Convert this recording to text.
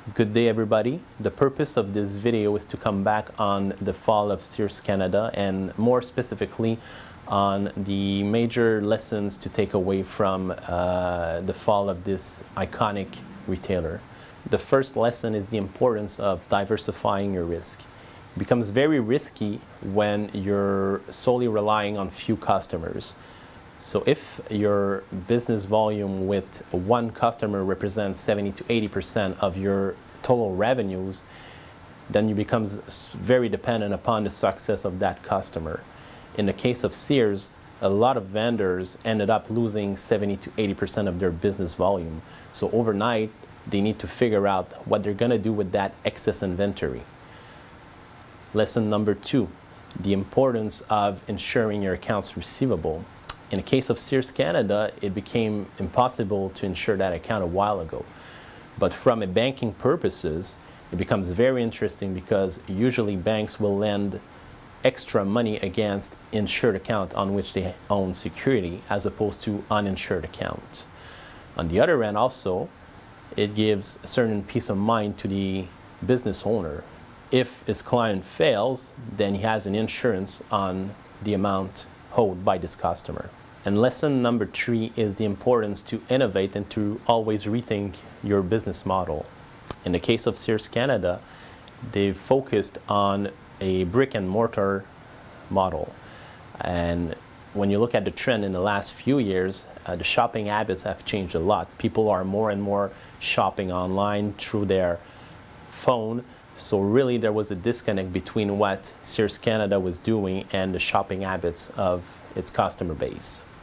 Good day, everybody. The purpose of this video is to come back on the fall of SEARS Canada and more specifically on the major lessons to take away from the fall of this iconic retailer. The first lesson is the importance of diversifying your risk. It becomes very risky when you're solely relying on few customers. So if your business volume with one customer represents 70 to 80% of your total revenues, then you become very dependent upon the success of that customer. In the case of Sears, a lot of vendors ended up losing 70 to 80% of their business volume. So overnight, they need to figure out what they're going to do with that excess inventory. Lesson number 2, the importance of insuring your accounts receivable. In the case of SEARS Canada, it became impossible to insure that account a while ago. But from a banking purposes, it becomes very interesting because usually banks will lend extra money against insured account on which they own security as opposed to uninsured account. On the other end also, it gives a certain peace of mind to the business owner. If his client fails, then he has an insurance on the amount owed by this customer. And lesson number 3 is the importance to innovate and to always rethink your business model. In the case of SEARS Canada, they've focused on a brick and mortar model. And when you look at the trend in the last few years, the shopping habits have changed a lot. People are more and more shopping online through their phone. So really there was a disconnect between what SEARS Canada was doing and the shopping habits of its customer base.